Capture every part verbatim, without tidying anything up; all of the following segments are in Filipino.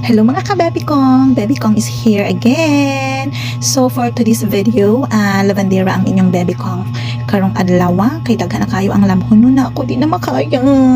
Hello mga ka-baby kong! Baby kong is here again! So for today's video, uh, lavandera ang inyong baby kong. Karong adlaw, kay daghan na kayo ang lamhon nun na ako di na makaya.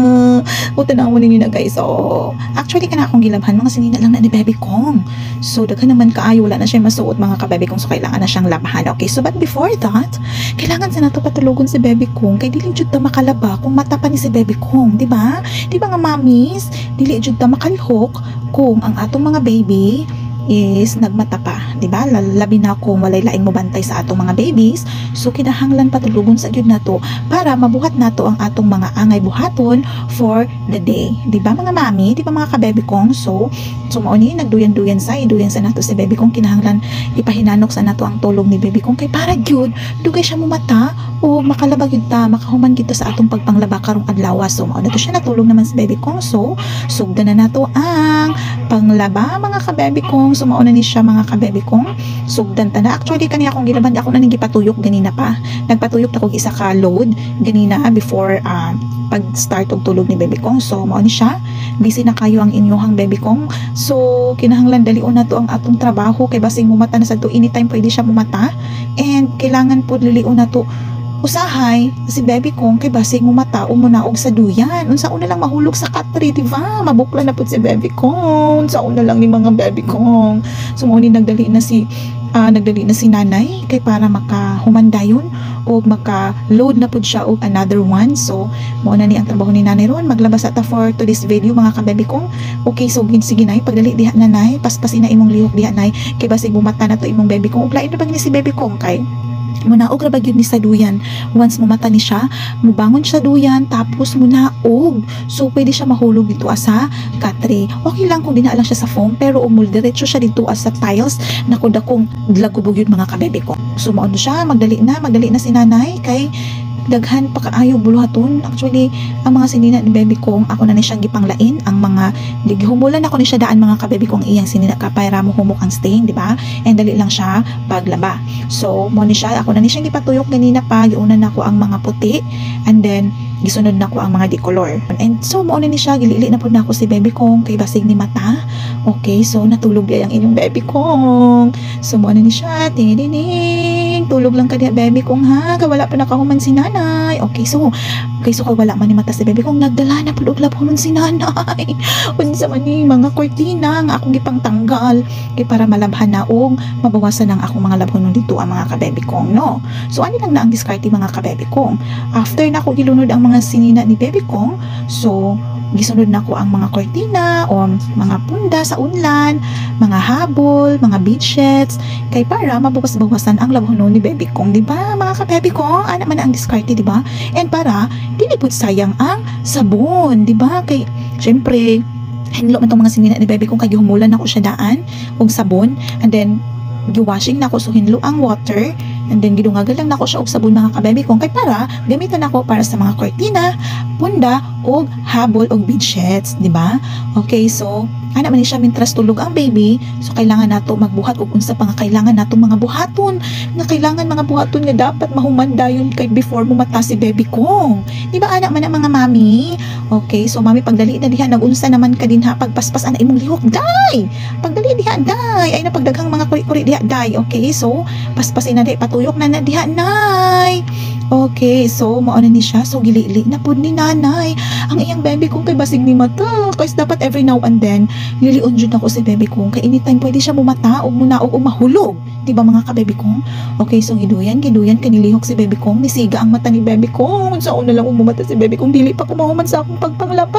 O tanawin ninyo na guys. So actually kana akong gilabhan, mga sinina lang na ni baby kong. So daghan naman kaayo, wala na siya masuot mga ka-baby kong. So kailangan na siyang labhan. Okay, so but before that, kailangan sa nato patulugon si baby kong. Kay dili jud ta makalaba kung mata pa ni si baby kong. Diba? Diba nga mamis? Dili jud ta makalhok kung ang atong mga baby is nagmata pa, di ba? Labi na kung walay laing mo bantay sa atong mga babies. So kinahanglan patulugon sa gyud nato para mabuhat nato ang atong mga angay buhaton for the day. Di ba mga mami? Di ba mga ka-baby kong? So, so mao ni nagduyan-duyan sa iduyan sa nato si baby kong, kinahanglan ipahinanok sa nato ang tulog ni baby kong kay para gyud dugay siya mo mata o makalaba gyud ta, makahuman gyud ta sa atong pagpanglaba karong adlaw. So mao na to siya, natulog naman si baby kong. So sugdan na nato ang panglaba mga ka-baby kong. So mauna ni siya mga ka-baby kong, sugdan ta na. Actually kaniya akong gilaban, ako na nang gipatuyok ganina pa. Nagpatuyok ta kog isa ka load ganina before uh, pag start og tulog ni baby kong. So mao ni siya, busy na kayo ang inyong baby kong. So kinahanglan dalion na to ang atong trabaho kay basing mumata na sa to, anytime pwede siya mumata, and kailangan po lilion na to usahay si baby kong kay basig mo mata umunaog sa duyan. Unsa una lang mahulog sa katri, di ba? Mabukla na pud si baby kong. Unsa una lang ni mga baby kong. So mo ni nagdali na si uh, nagdali na si nanay kay para makahumandayon o maka-load na pud siya og another one. So mo na ni ang trabaho ni nanay ron, maglabas ata for to this video mga ka-baby kong. Okay, so sige nay, pagdali diha nanay, paspasin na imong lihok diha nay kay basig mo mata na to imong baby kong. Uglain na bang ni si baby kong kay munaog ra ba gyud ni sa duyan. Once mumata ni siya, mubangon siya duyan tapos munaog. So pwede siya mahulog dito sa katri. Okay lang kung dinaa lang siya sa foam, pero umul diretso siya dito sa tiles na kudakong lagubog yun mga ka-baby ko. So mao siya, magdali na, magdali na si nanay kay daghan pa kaayo buluhaton. Actually ang mga sinina ni baby kong, ako na ni siyang gipanglain ang mga gihumulan ako ni siya daan mga ka-baby kong iyang sinina ka para mo humok ang stain, di ba? And dali lang siya paglaba. So mo ni siya, ako na ni siyang gipatuyok ganina pa, giunan nako ang mga puti and then gisunod nako ang mga decolor. And so mo ni siya, gilili na pud nako si baby kong kay basig ni mata. Okay, so natulog ay ang inyong baby kong. So mo ni siya, tinidining, tulog lang ka diha baby kong ha, kay wala pa nakahuman si nanay. Okay, so okay, so kay wala man ni mata si baby kong, nagdala na pud og labhonon si nanay. Unsa man ni mga kortina nga akong gipang tanggal kay para malabhan na og mabawasan ang akong mga labhonon dito ang mga ka-baby kong, no. So ani lang na ang diskarte mga ka-baby kong. After na ko gilunod ang mga sinina ni baby kong, so gisunod na ko ang mga kortina o mga punda sa unlan, mga habol, mga bedsheets kay para mabawas-bawasan ang labhonon ni baby kong, di ba mga ka-baby kong? Ana man ang diskarte, di ba? And para dili pud sayang ang sabon, di ba? Kay syempre hinlo man tong mga sinina ni baby kong kay gihumulan ako siya daan og sabon, and then giwashing na ko, so hinlo ang water and then gidungagal lang nako siya og sabon mga ka-baby kong kay para gamitan nako para sa mga kortina, punda og habol og bedsheets, di ba? Okay, so ana man ni siya mintras tulog ang baby, so kailangan nato magbuhat og unsa pa nga kailangan nato mga buhaton nga kailangan mga buhaton nga dapat mahumandayon kay before mo mata si baby kong, di ba ana man ang mga mami? Okay, so mami pagdali na diha, nagunsa naman ka din ha, pagpaspas ana imong lihok day, pagdali diha day, ay napagdaghang mga kuri-kuri diha day. Okay, so paspasin na day, patuyok na na diha nay. Okay, so mao na ni siya, so gilili na pud ni nanay ang iyang baby kong kay basig ni mata, kay dapat every now and then lilion jud ako si baby kong kay anytime pwede siya mumata o munaog o mahulog, di ba mga ka-baby kong? Okay, so giduyan giduyan kay nilihok si baby kong, nisiga ang mata ni baby kong. Sa una lang umumata si baby kong, dili pa kumahuman sa akong pagpanglaba.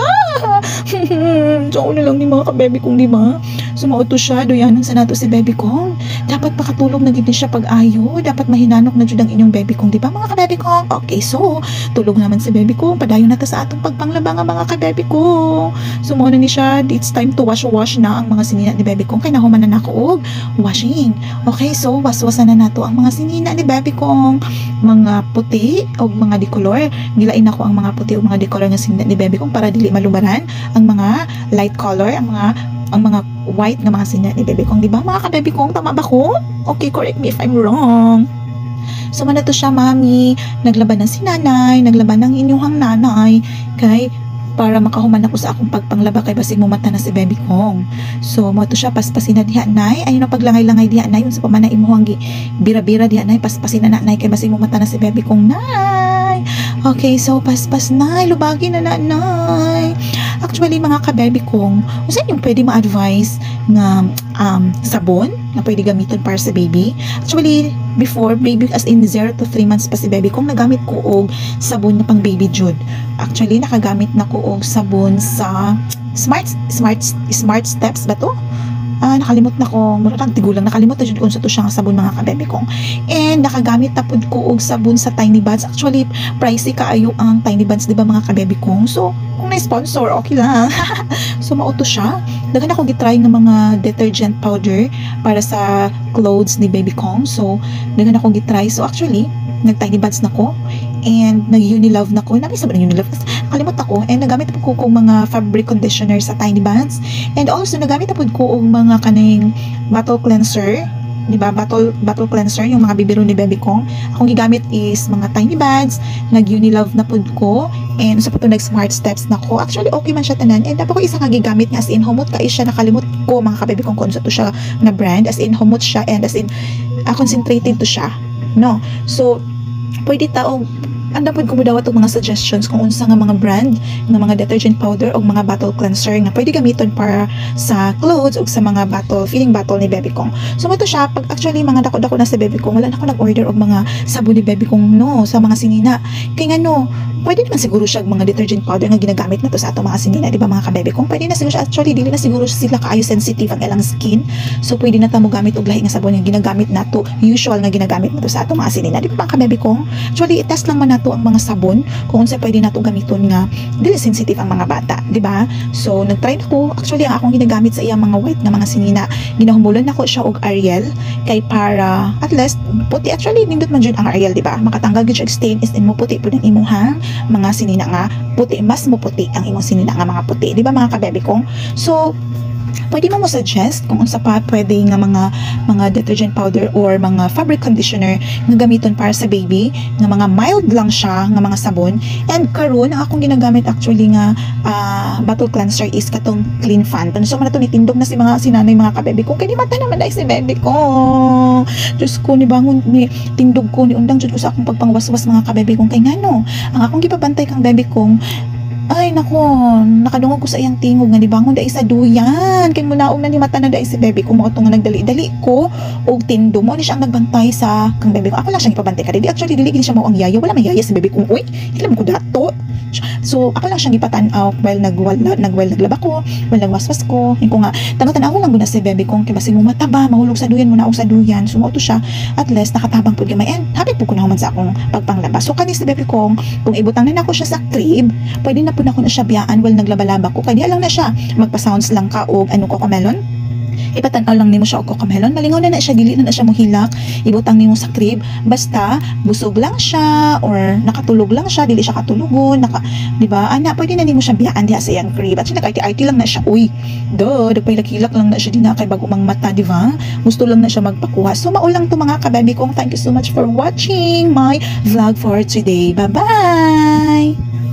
Sa una lang ni mga ka-baby kong, di ba? So mao to siya, duyanan sa nato si baby kong. Dapat pakatulog na gid siya pag-ayo, dapat mahinanok na jud ang inyong baby kong, di ba mga ka-baby kong? Okay, so tulog naman si baby kong, padayon na ta sa atong pagpanglaba nga mga ka-baby kong. So mao na ni siya, it's time to wash wash na ang mga sinina ni baby kong kay nahuman na nako og washing. Okay, so waswasan na nato ang mga sinina ni baby kong, mga puti o mga decolor. Gilain nako ang mga puti o mga decolor nga sinina ni baby kong para dili malubaran ang mga light color, ang mga ang mga white nga mga sinina ni baby kong, di ba mga ka-baby kong? Tama ba ko? Okay, correct me if I'm wrong. So man na to siya mami, naglaban ng si nanay, naglaban ng inyong nanay kay para makahuman ako sa akong pagpanglaba kay basig mo mata na si baby kong. So mo to siya paspasin na diha nay, ayun na paglangay-langay diha nay unsa pa man na imuhang gi bira-bira diha nay, paspasin na na nay kay basig mo mata na si baby kong nay. Okay, so paspas nay, lubagi na na nay. Actually mga ka-baby kong, unsa yung pwede ma-advise nga um, sabon na pwede gamitin para sa baby? Actually, before, baby as in zero to three months pa si baby kung nagamit ko og sabon na pang baby jud. Actually, nakagamit na ko og sabon sa Smart Smart Smart Steps ba to? Ah, nakalimot na ko, murag tigulang nakalimot na jud kung sa to siya nga sabon mga ka-baby kong. And nakagamit na pud ko og sabon sa Tiny Buds. Actually, pricey kaayo ang Tiny Buds, di ba mga ka-baby kong? So, kung na-sponsor, okay lang. So, mauto siya. Daghan ako gitry ng mga detergent powder para sa clothes ni baby kong. So, daghan ako gitry. So, actually, nag-Tiny Buds na ko. And nag-Unilove na ko. Nabi sa ba ng Unilove? Kalimot ako. And nagamit po ko kong mga fabric conditioner sa Tiny Buds. And also, nagamit po ko ang mga kaning bottle cleanser. Diba? Bottle, bottle cleanser, yung mga bibiro ni baby kong. Akong gigamit is mga Tiny Buds. Nag-Unilove na po ko. And sa so, po nag-Smart Steps na ko. Actually, okay man siya tanan. And dapat ko isa kagigamit niya. As in, humot ka siya. Nakalimot ko mga kababy kong kung sa to siya na brand. As in, humot siya. And as in, uh, concentrated to siya. No? So, pwede taong ang dapat ko mo daw itong mga suggestions kung unsa nga mga brand ng mga detergent powder o mga bottle cleanser nga pwede gamiton para sa clothes o sa mga bottle, feeding bottle ni baby kong. So ito siya, pag actually mga dako-dako na sa baby kong, wala na ako nag-order og mga sabon ni baby kong no, sa mga sinina. Kaya nga no, pwede naman siguro siya mga detergent powder nga ginagamit na to sa atong mga sinina, di ba mga ka-baby kong? Pwede na siguro siya, actually dili na siguro sila kaayo sensitive ang ilang skin. So pwede na ta mo gamit og lahi nga sabon nga ginagamit na to, usual nga ginagamit na to sa atong mga sinina, di ba mga ka-baby kong? Actually, i-test lang man nato ang mga sabon kung unsa pwede nato gamiton nga dili sensitive ang mga bata, di ba? So nagtry ko, actually ang akong ginagamit sa iyang mga white nga mga sinina, ginahumulan nako siya og Ariel kay para at least puti. Actually nindot man jud ang Ariel, di ba? Makatanggal gyud siya stain is in mo puti pud ang imuhang mga sinina nga puti, mas mo puti ang imong sinina nga mga puti, di ba mga ka-baby kong? So pwede mo mo suggest kung unsa pa pwede nga mga mga detergent powder or mga fabric conditioner nga gamiton para sa baby nga mga mild lang siya nga mga sabon. And karon ang akong ginagamit actually nga uh, bottle cleanser is katong Clean Phantom. So man nato nitindog na si mga sinanay mga ka-baby ko kay di mata naman dai si baby ko. Diyos ko, ni bangon ni tindog ko ni undang jud ko sa akong pagpangwaswas mga ka-baby ko kay ngano ang akong gipabantay kang baby kong. Ay nako, nakadungog ko sa iyang tingog nga nibangon dai sa duyan kay munaog na ni mata na dai si baby ko mao to nga nagdali-dali ko og tindo mo ni siya ang nagbantay sa kang baby ko. Ako lang siyang ipabantay kadi. Actually dili gid siya mao ang yaya, wala may yaya si baby ko. Uy, ilam ko dato. So ako lang siyang ipatan-aw while nagwal nagwal naglaba ko, while nagwaswas ko. Ing ko nga tanaw-tanaw lang gud si baby ko kay basig mo mataba, mahulog sa duyan mo na og sa duyan. So mao to siya at least nakatabang pud gamay and happy pud ko na human sa akong pagpanglaba. So kani si baby ko kung ibutang na nako siya sa crib, pwede na po na ko na siya biyaan while naglabalaba ko. Kaya lang na siya magpa-sounds lang ka og ano ko kamelon. Ipatanaw lang nimo siya og cocomelon, malingaw na na siya, dili na na siya mohilak. Ibutang nimo sa crib basta busog lang siya or nakatulog lang siya, dili siya katulugon, naka, di ba? Ana, pwede na nimo siya biyaan diha sa iyang crib. At siya nag-arty lang na siya. Uy, do, dagpay-hilak lang na siya dinha kay bago mang mata, di ba? Gusto lang na siya magpakuha. So maulang to mga ka-baby kong. Thank you so much for watching my vlog for today. Bye-bye.